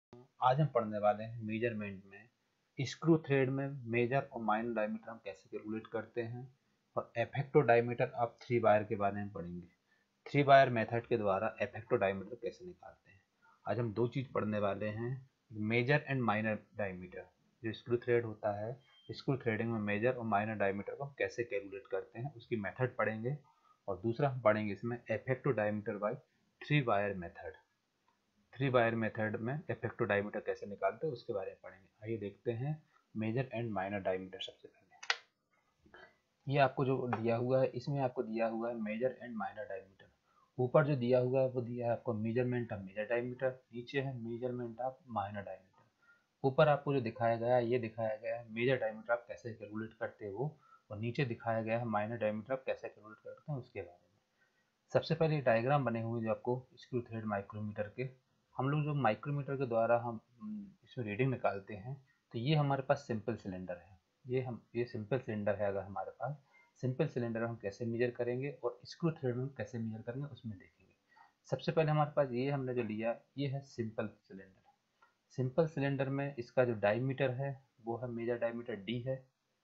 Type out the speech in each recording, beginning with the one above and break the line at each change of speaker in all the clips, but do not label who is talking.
आज हम पढ़ने वाले हैं मेजरमेंट में स्क्रू थ्रेड में मेजर और माइनर डायमीटर हम कैसे कैलकुलेट करते हैं और effective diameter of three wire के बारे में पढ़ेंगे। थ्री वायर मेथड के द्वारा इफेक्टिव डायमीटर कैसे निकालते हैं। आज हम दो चीज़ पढ़ने वाले हैं, मेजर एंड माइनर डायमीटर। जो स्क्रू थ्रेड होता है, स्क्रू थ्रेडिंग में मेजर और माइनर डायमीटर को हम कैसे कैलकुलेट करते हैं उसकी मेथड पढ़ेंगे। और दूसरा हम पढ़ेंगे इसमें effective diameter by three wire method. Three wire method में इफेक्टिव डायमीटर कैसे निकालते हैं उसके बारे में पढ़ेंगे। आइए देखते हैं मेजर एंड माइनर डायमीटर। सबसे पहले ये आपको जो दिया हुआ है, इसमें आपको दिया हुआ है मेजर एंड माइनर डायमीटर। ऊपर जो दिया हुआ है वो दिया है आपको मेजरमेंट ऑफ मेजर डायमीटर, नीचे है मेजरमेंट ऑफ माइनर डायमीटर। ऊपर आपको जो दिखाया गया है, ये दिखाया गया है मेजर डायमीटर आप कैसे कैलकुलेट करते हो, और नीचे दिखाया गया है माइनर डायमीटर आप कैसे कैलकुलेट करते हैं उसके बारे में। सबसे पहले डायग्राम बने हुए जो आपको स्क्रू थ्रेड माइक्रोमीटर के, हम लोग जो माइक्रोमीटर के द्वारा हम इसमें रीडिंग निकालते हैं। तो ये हमारे पास सिंपल सिलेंडर है। ये सिंपल सिलेंडर है। अगर हमारे पास सिंपल सिलेंडर हम कैसे मेजर करेंगे और स्क्रू थ्रेड में कैसे मेजर करेंगे उसमें देखेंगे। सबसे पहले हमारे पास ये हमने जो लिया ये है सिंपल सिलेंडर। सिंपल सिलेंडर में इसका जो डायमीटर है वो है मेजर डायमीटर डी है,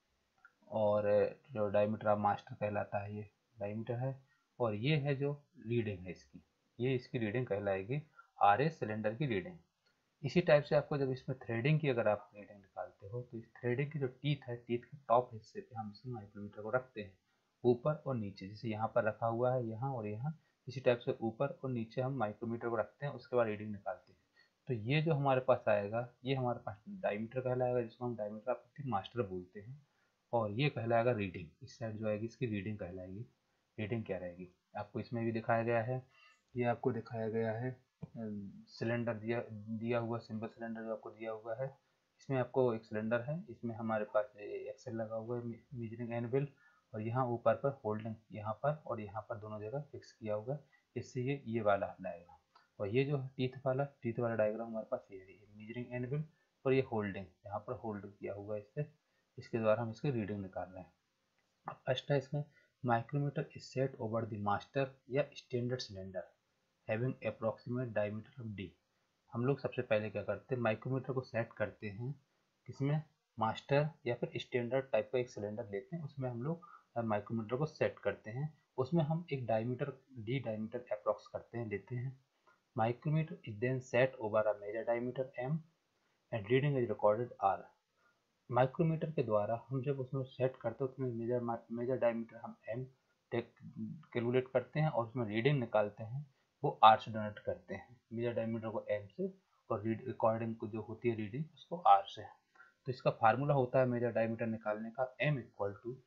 और जो डायमीटर ऑफ मास्टर कहलाता है ये डायमीटर है, और ये है जो रीडिंग है इसकी, ये इसकी रीडिंग कहलाएगी आर एस सिलेंडर की रीडिंग। इसी टाइप से आपको जब इसमें थ्रेडिंग की अगर आप रीडिंग निकालते हो तो इस थ्रेडिंग की जो टीथ है, टीथ के टॉप हिस्से पे हम इस माइक्रोमीटर को रखते हैं ऊपर और नीचे। जैसे यहाँ पर रखा हुआ है, यहाँ और यहाँ, इसी टाइप से ऊपर और नीचे हम माइक्रोमीटर को रखते हैं, उसके बाद रीडिंग निकालते हैं। तो ये जो हमारे पास आएगा ये हमारे पास डायमीटर कहलाएगा, जिसको हम डायमीटर ऑफ मास्टर बोलते हैं। और ये कहलाएगा रीडिंग। इस साइड जो आएगी इसकी रीडिंग कहलाएगी। रीडिंग क्या रहेगी आपको इसमें भी दिखाया गया है। ये आपको दिखाया गया है सिलेंडर दिया दिया हुआ, सिंपल सिलेंडर जो आपको दिया हुआ है। इसमें आपको एक सिलेंडर है, इसमें हमारे पास एक्सेल लगा हुआ है, मेजरिंग एनविल, और यहाँ ऊपर पर होल्डिंग, यहाँ पर और यहाँ पर दोनों जगह फिक्स किया हुआ है। इससे ये वाला डायग्राम, और ये जो टीथ वाला डायग्राम हमारे पास ये है, मेजरिंग एनविल और ये होल्डिंग, यहाँ पर होल्ड किया हुआ है इससे, इसके द्वारा हम इसकी रीडिंग निकाल रहे हैं। अब फर्स्ट है इसमें micrometer is set over the master या standard cylinder having approximate diameter of D. हम लोग सबसे पहले क्या करते हैं, माइक्रोमीटर को सेट करते हैं किसमें, मास्टर या फिर स्टैंडर्ड टाइप का एक सिलेंडर लेते हैं, उसमें हम लोग माइक्रोमीटर को सेट करते हैं। उसमें हम एक डायमीटर डी डायमीटर अप्रोक्स करते हैं, लेते हैं। Micrometer is then set over a major diameter M and reading is recorded R. Micrometer के द्वारा हम जब उसमें सेट करते हैं उसमें मेजर डायमीटर हम एम कैलकुलेट करते हैं, और उसमें रीडिंग निकालते हैं वो आर से डोनेट करते हैं, मेजर डायमीटर को एम से और रिकॉर्डिंग को जो होती है रीडिंग उसको आर से। तो इसका फार्मूला होता है मेजर डायमीटर निकालने का, M equal to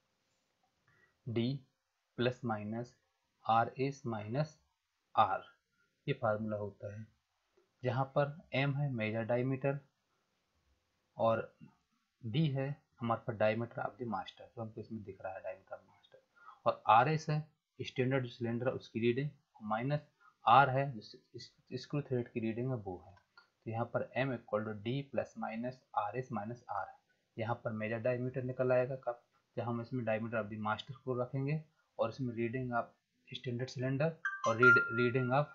D plus minus R S minus R. ये फार्मूला होता है, जहाँ पर एम है मेजर डायमीटर और डी है हमारे पास डायमीटर ऑफ द मास्टर, जो हमको इसमें दिख रहा है डायमीटर ऑफ मास्टर, और आर एस है स्टैंडर्ड जो सिलेंडर है उसकी रीडिंग, माइनस आर है स्क्रू थ्रेड की रीडिंग है वो है। तो यहाँ पर M equal to D plus minus R S minus R है। यहाँ पर मेजर डायमीटर निकल आएगा कब, जब हम इसमें डायमीटर ऑफ द मास्टर को रखेंगे और इसमें रीडिंग ऑफ स्टैंडर्ड सिलेंडर और रीडिंग ऑफ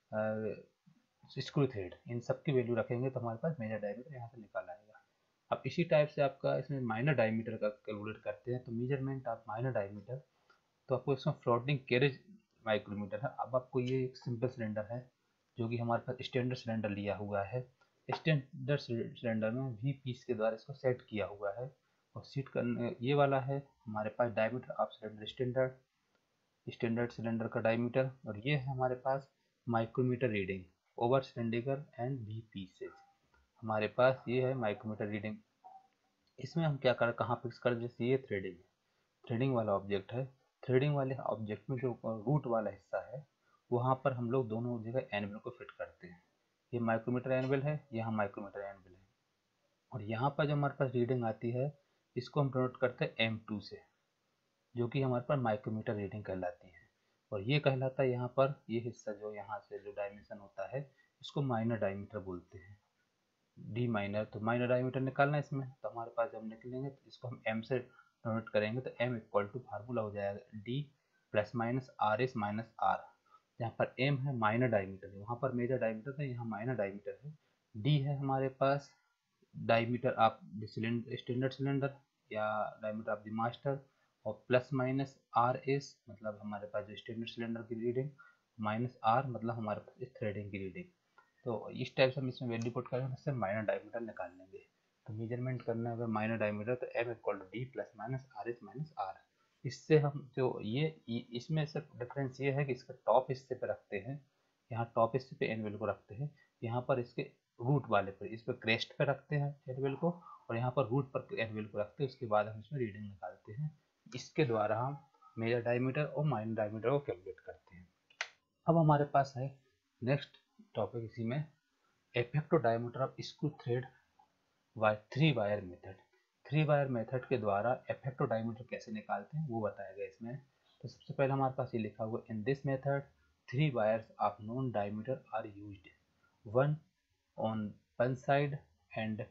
स्क्रू थ्रेड, इन सब की वैल्यू रखेंगे तो हमारे पास मेजर डायमीटर यहाँ से निकल आएगा। अब इसी टाइप से आपका इसमें माइनर डायमीटर का कैलकुलेट करते हैं, तो मेजरमेंट ऑफ माइनर डायमीटर, तो आपको इसमें फ्लोटिंग कैरेज माइक्रोमीटर है। अब आपको ये एक सिंपल सिलेंडर है जो कि हमारे पास स्टैंडर्ड सिलेंडर लिया हुआ है। स्टैंडर्ड सिलेंडर में वी पीस के द्वारा इसको सेट किया हुआ है, और सीट करने ये वाला है हमारे पास diameter of cylinder standard cylinder का डायमीटर, और ये है हमारे पास micrometer reading over cylinder and V pieces. हमारे पास ये है माइक्रोमीटर रीडिंग। इसमें हम क्या कर कहाँ फिक्स कर, जैसे ये थ्रेडिंग है, थ्रेडिंग वाला ऑब्जेक्ट है, थ्रेडिंग वाले ऑब्जेक्ट में जो रूट वाला हिस्सा है वहाँ पर हम लोग दोनों जगह एनविल को फिट करते हैं। ये माइक्रोमीटर एनविल है, यहाँ माइक्रोमीटर एनविल है, और यहाँ पर जो हमारे पास रीडिंग आती है इसको हम नोट करते हैं M2 से, जो कि हमारे पास माइक्रोमीटर रीडिंग कहलाती है। और ये कहलाता है यहाँ पर ये हिस्सा जो यहाँ से जो डायमेंशन होता है इसको माइनर डायमीटर बोलते हैं, डी माइनर। तो माइनर डायमीटर निकालना है इसमें, तो हमारे पास जब हम निकलेंगे तो इसको हम एम से नोट करेंगे, तो एम इक्वल टू फार्मूला हो जाएगा D plus minus R S minus R. यहाँ पर एम है माइनर डायमीटर, वहाँ पर मेजर डायमीटर है, यहाँ माइनर डायमीटर है, डी है हमारे पास diameter of the standard cylinder या डायमीटर ऑफ द मास्टर, और प्लस माइनस आर एस मतलब हमारे पास जो स्टैंडर्ड सिलेंडर की रीडिंग, माइनस आर मतलब हमारे पास थ्रेडिंग की रीडिंग। तो इस टाइप से हम इसमें वैल्यू पुट करेंगे, उससे माइनर डायमीटर निकाल लेंगे। तो मेजरमेंट करना है अगर माइनर डायमीटर तो M equal to D plus minus R S minus R. इससे हम जो इसमें सिर्फ डिफरेंस ये है कि इसका टॉप हिस्से पे रखते हैं, यहाँ टॉप हिस्से पे एनवेल को रखते हैं, यहाँ पर इसके रूट वाले पर, इस पर क्रेस्ट पे रखते हैं एनवेल को, और यहाँ पर रूट पर एनवेल को रखते हैं। उसके बाद हम इसमें रीडिंग निकालते हैं। इसके द्वारा हम मेजर डायमीटर और माइनर डायमीटर को कैलकुलेट करते हैं। अब हमारे पास है नेक्स्ट टॉपिक इसी में, effective diameter of screw thread by 3 wire method. 3 wire method के द्वारा इफेक्टिव डायमीटर कैसे निकालते हैं वो बताया गया इसमें। तो सबसे पहले हमारे पास ये लिखा हुआ, in this method 3 wires of known diameter are used, one on one side and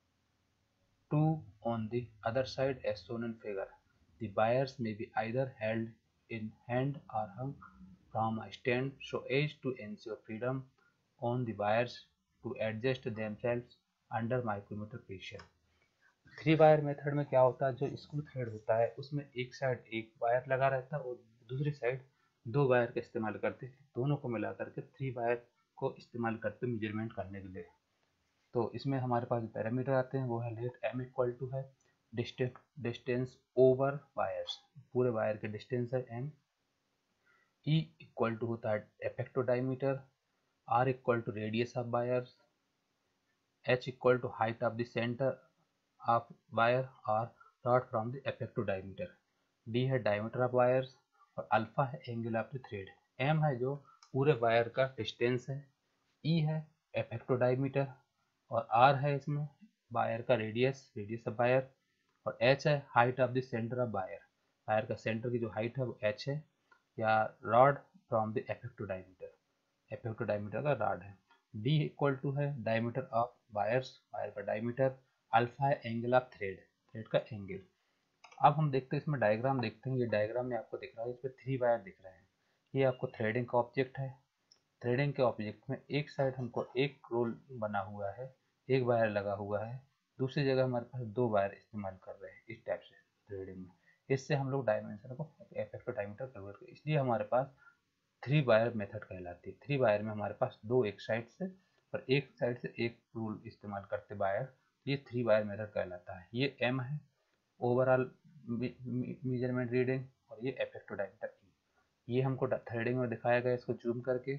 two on the other side as shown in figure. The wires may be either held in hand or hung from a stand so as to ensure freedom on the wires to adjust themselves under micrometer pressure. 3 wire method में क्या होता है, जो screw thread होता है उसमें एक side एक वायर लगा रहता है और दूसरी साइड 2 वायर का इस्तेमाल करते हैं। दोनों को मिला करके 3 वायर को इस्तेमाल करते मेजरमेंट करने के लिए। तो इसमें हमारे पास पैरामीटर आते हैं, वो है लेट एम इक्वल टू है डिस्टेंस ओवर वायर्स, पूरे वायर के डिस्टेंस है एम। ई इक्वल टू होता है effective diameter, R equal to radius of wires, H equal to height of the centre of wire और rod from the effective diameter, D है diameter of wires, और alpha है angle of the thread, M है जो पूरे wire का distance है, ई है इफेक्टिव डायमीटर, और आर है इसमें वायर का रेडियस ऑफ वायर, और एच है height of the centre of wire, wire का सेंटर की जो हाइट है वो एच है, या rod from the effective diameter का रॉड है। डी इक्वल टू है डायमीटर ऑफ वायर्स, वायर का डायमीटर, अल्फा है एंगल ऑफ थ्रेड का एंगल। अब हम देखते हैं इसमें डायग्राम देखते हैं। ये डायग्राम में आपको दिख रहा है, इस पर 3 वायर दिख रहे हैं। ये आपको थ्रेडिंग का ऑब्जेक्ट है। थ्रेडिंग के ऑब्जेक्ट में एक साइड हमको एक रोल बना हुआ है, एक वायर लगा हुआ है, दूसरी जगह हमारे पास 2 वायर इस्तेमाल कर रहे हैं इस टाइप से थ्रेडिंग में। इससे हम लोग डायमेंशन को इफेक्टिव डायमीटर कैलकुलेट करें, इसलिए हमारे पास 3 वायर मेथड कहलाती है। 3 वायर में हमारे पास 2 एक साइड से और एक साइड से एक रूल इस्तेमाल करते वायर, ये 3 वायर मेथड कहलाता है। ये एम है ओवरऑल मेजरमेंट रीडिंग, और ये इफेक्टिव डायमीटर ई। ये हमको थ्रेडिंग में दिखाया गया, इसको जूम करके।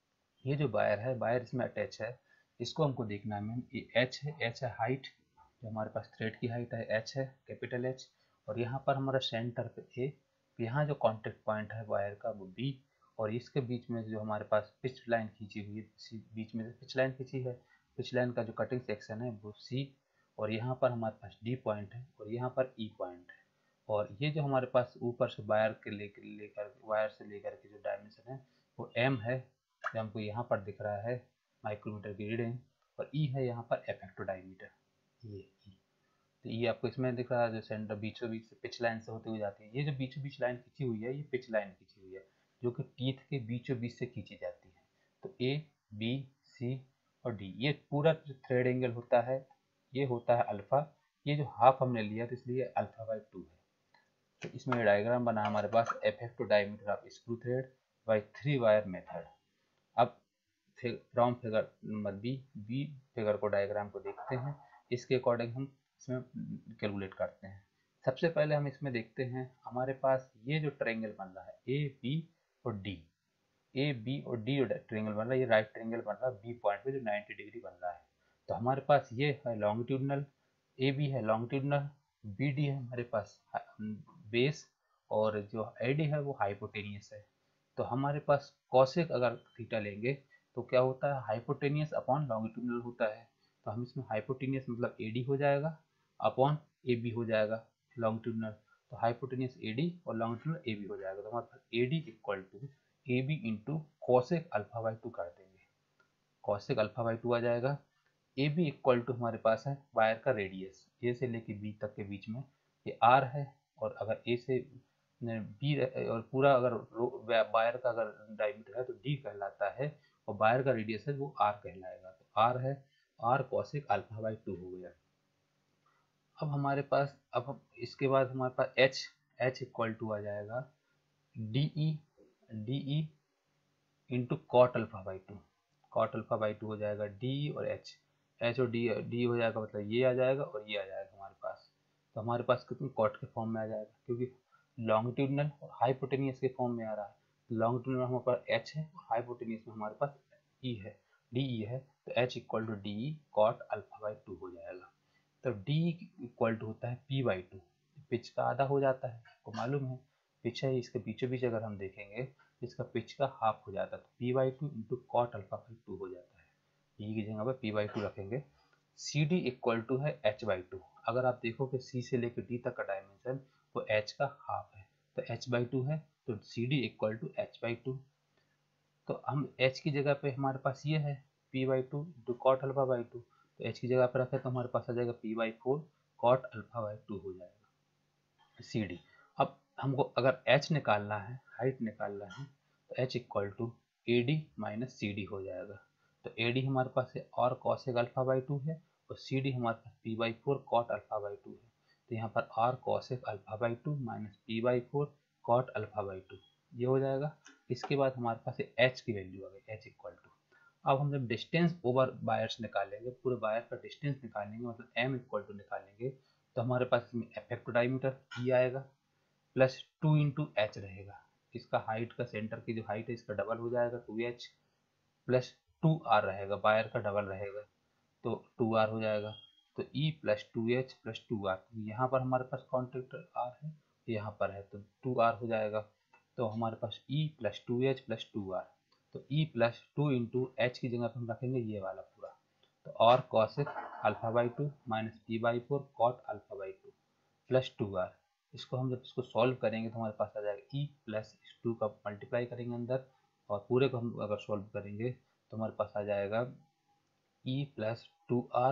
ये जो वायर है, वायर इसमें अटैच है, इसको हमको देखना है मैम। ये एच है, एच है हाइट, जो हमारे पास थ्रेड की हाइट है एच है, कैपिटल एच, और यहाँ पर हमारा सेंटर पे ए, यहाँ जो कांटेक्ट पॉइंट है वायर का वो बी, और इसके बीच में जो हमारे पास पिच लाइन खींची हुई है, बीच में पिच लाइन खींची है, पिच लाइन का जो कटिंग सेक्शन है वो सी, और यहाँ पर हमारे पास डी पॉइंट है और यहाँ पर ई पॉइंट है। और ये जो हमारे पास ऊपर से वायर के लेकर वायर से लेकर के जो डायमेंशन है वो एम है, जो हमको यहाँ पर दिख रहा है माइक्रोमीटर की रीडिंग, और ई है यहाँ पर इफेक्टिव डायमीटर, ये ई। तो ये आपको इसमें दिख रहा है, जो सेंटर बीचों बीच से पिच लाइन से होते हुए जाती है। ये जो बीचों बीच लाइन खींची हुई है, ये पिच लाइन खींची हुई है, जो कि टीथ के बीचों बीच से खींची जाती है। तो ए बी सी और डी, ये पूरा जो थ्रेड एंगल होता है ये होता है अल्फा। ये जो हाफ हमने लिया तो इसलिए अल्फा बाई 2 है। तो इसमें डायग्राम बना हमारे पास effective diameter of screw thread by 3 wire method. अब from figure number B figure को, डायग्राम को देखते हैं, इसके अकॉर्डिंग हम इसमें कैलकुलेट करते हैं। सबसे पहले हम इसमें देखते हैं, हमारे पास ये जो ट्रायंगल बन रहा है ए बी और डी, ए बी और डी जो ट्रायंगल बन रहा है, ये राइट ट्रायंगल बन रहा है बी पॉइंट पे जो 90 डिग्री बन रहा है। तो हमारे पास ये है लॉन्गिट्यूडनल, ए बी है लॉन्गिट्यूडनल, बी डी है हमारे पास बेस, और जो ए डी है वो हाइपोटेनियस है। तो हमारे पास कॉसेक अगर थीटा लेंगे तो क्या होता है, हाइपोटेनियस अपॉन लॉन्गिट्यूडनल होता है। तो हम इसमें हाइपोटेनियस मतलब ए डी हो जाएगा अपॉन ए बी हो जाएगा लॉन्गिट्यूडनल, तो हाइपोटेनियस ए डी और लॉन्गिट्यूडनल ए बी हो जाएगा। तो हमारे पास A D equal to A B into cosec alpha by 2 कर देंगे, कॉसेक अल्फा बाई 2 आ जाएगा। ए बी इक्वल टू हमारे पास है वायर का रेडियस, ए से लेके बी तक के बीच में ये आर है, और अगर ए से बी और पूरा अगर वायर का अगर डायमीटर है तो डी कहलाता है, और वायर का रेडियस है वो आर कहलाएगा। तो आर है आर कॉसेक अल्फा बाई 2 हो गया। अब हमारे पास इसके बाद हमारे पास एच इक्वल टू आ जाएगा D E into cot alpha by 2। Cot alpha by 2 हो जाएगा डी और एच और डी हो जाएगा, मतलब ये आ जाएगा और ये आ जाएगा हमारे पास। तो हमारे पास कितनी कॉट के फॉर्म में आ जाएगा, क्योंकि लॉन्गिट्यूडनल और हाइपोटेनियस के फॉर्म में आ रहा है। तो लॉन्गिट्यूडनल में हमारे पास एच है और हाइपोटेनियस में हमारे पास ई है, डी है। तो H equal to D cot alpha by 2 हो जाएगा। तो डी इक्वल टू होता है पी बाई 2, पिच का आधा हो जाता है, आपको मालूम है पिच है, इसके बीचों बीच अगर हम देखेंगे इसका पिच का हाफ हो जाता है। तो P by 2 into cot alpha by 2 हो जाता है। ई की जगह पर पी बाई 2 रखेंगे। सी डी इक्वल टू है एच बाई 2। अगर आप देखो कि सी से लेकर डी तक का डायमेंशन वो एच का हाफ है, तो एच बाई 2 है, तो C D equal to H by 2। तो हम एच की जगह पे हमारे पास ये है P by 2 into cot alpha by 2। तो एच की जगह पे रखे तो हमारे पास आ जाएगा P by 4 cot alpha by 2 हो जाएगा सी डी। अब हमको अगर एच निकालना है, हाइट निकालना है, तो H equal to A D minus C D हो जाएगा। तो ए डी हमारे पास है और कॉसेक अल्फा बाई 2 है, और सी डी हमारे पास P by 4 cot alpha by 2 है। तो यहाँ पर R cosec alpha by 2 minus P by 4 cot alpha by 2 ये हो जाएगा। इसके बाद हमारे पास एच की वैल्यू आ गई, एच इक्वल टू, अब हम जब डिस्टेंस ओवर वायर्स निकालेंगे, पूरे वायर का डिस्टेंस निकालेंगे, मतलब एम इक्वल टू निकालेंगे, तो हमारे पास इसमें इफेक्टिव डायमीटर ई आएगा प्लस 2 इंटू एच रहेगा। इसका हाइट का सेंटर की जो हाइट है इसका डबल हो जाएगा 2h प्लस 2r रहेगा, वायर का डबल रहेगा तो 2r हो जाएगा। तो E plus 2h plus 2r, यहाँ पर हमारे पास कॉन्टेक्ट r है, यहाँ पर है तो 2r हो जाएगा। तो हमारे पास E plus 2h plus 2r, तो E प्लस 2 इंटू एच की जगह पर हम रखेंगे ये वाला पूरा, तो और cosec alpha by 2 minus P by 4 cot alpha by 2 plus 2r। इसको हम जब इसको सॉल्व करेंगे तो हमारे पास आ जाएगा E प्लस 2 का मल्टीप्लाई करेंगे अंदर, और पूरे को हम अगर सॉल्व करेंगे तो हमारे पास आ जाएगा E प्लस 2r।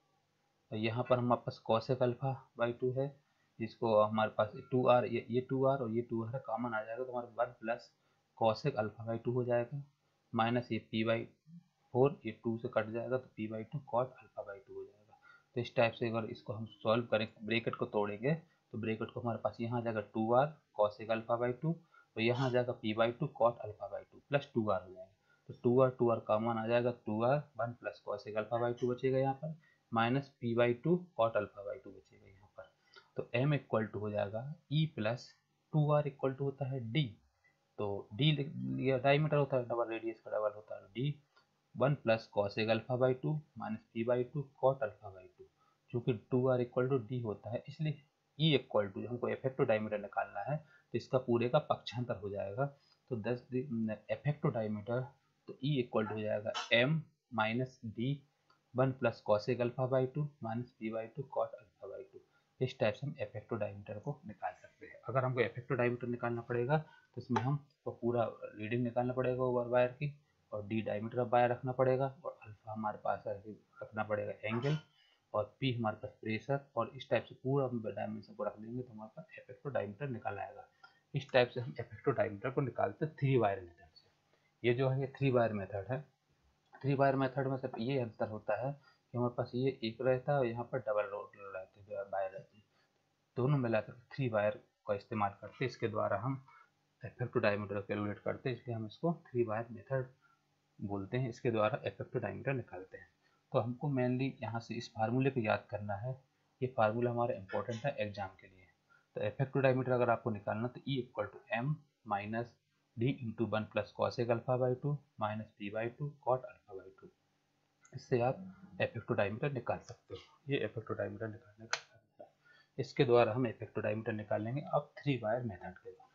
यहाँ पर हमारे पास कॉसेक अल्फा बाई 2 है, जिसको हमारे पास 2r, ये 2r और ये 2r कॉमन आ जाएगा, तो हमारे 1 प्लस कॉसेक अल्फा बाई 2 हो जाएगा, माइनस ये p बाई 4, ये 2 से कट जाएगा तो p by 2 cot alpha by 2 हो जाएगा। तो इस टाइप से अगर इसको हम सॉल्व करें, ब्रेकेट को तोड़ेंगे, तो ब्रेकेट को हमारे पास यहाँ आ जाएगा 2r कॉसेक अल्फा बाई 2, तो यहाँ आ जाएगा p by 2 cot alpha by 2 plus 2r हो जाएगा। तो 2r कॉमन आ जाएगा, 2r 1 plus cosec alpha by 2 बचेगा यहाँ पर, minus P by 2 cot alpha by 2 बचेगा यहाँ पर। तो m इक्वल टू हो जाएगा E plus 2r equal to होता है D, तो D डायमीटर होता है, डबल रेडियस का डबल होता है D, 1 plus cosec alpha by 2 minus P by 2 cot alpha by 2, चूँकि 2r इक्वल टू D होता है इसलिए E इक्वल टू, हमको इफेक्टिव डायमीटर निकालना है तो इसका पूरे का पक्षांतर हो जाएगा। तो 10 इफेक्टिव डायमीटर, तो E इक्वल टू हो जाएगा m minus D 1 plus cosec alpha by 2 minus P by 2 cot alpha by 2। इस टाइप से हम इफेक्टिव डायमीटर को निकाल सकते हैं। अगर हमको इफेक्टिव डायमीटर निकालना पड़ेगा तो इसमें हम तो पूरा रीडिंग निकालना पड़ेगा ओवर वायर की, और डी डायमीटर ऑफ वायर रखना पड़ेगा, और अल्फा हमारे पास रखना पड़ेगा एंगल, और पी हमारे पास प्रेशर, और इस टाइप से पूरा हम डायमेंशन को रख देंगे तो हमारे पास इफेक्टिव डायमीटर निकल आएगा। इस टाइप से हम इफेक्टिव डायमीटर को निकालते हैं 3 वायर मेथड से। ये जो है ये 3 वायर मेथड है। 3 वायर मेथड में सिर्फ ये अंतर होता है कि हमारे पास ये एक रहता है और यहाँ पर डबल रोड रहते हैं, वायर रहते हैं, दोनों मिलाकर 3 वायर का इस्तेमाल करते हैं। इसके द्वारा हम इफेक्टिव डायमीटर कैलकुलेट करते हैं, इसलिए हम इसको 3 वायर मेथड बोलते हैं। इसके द्वारा इफेक्टिव डायमीटर निकालते हैं। तो हमको मेनली यहाँ से इस फार्मूले को याद करना है, ये फार्मूला हमारा इंपॉर्टेंट है एग्जाम के लिए। तो इफेक्टिव डायमीटर अगर आपको निकालना तो E equal to M minus D into 1 plus cosec alpha by 2 minus P by 2 cot alpha by 2, इससे आप इफेक्टिव डायमीटर निकाल सकते हो। ये इफेक्टिव डायमीटर निकालने का तरीका है। इसके द्वारा हम इफेक्टिव डायमीटर निकालेंगे अब 3 वायर मेथड के द्वारा।